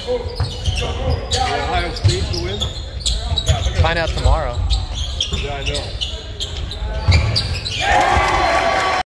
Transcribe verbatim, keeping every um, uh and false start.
Ohio State to win? Find out tomorrow. Yeah, I know.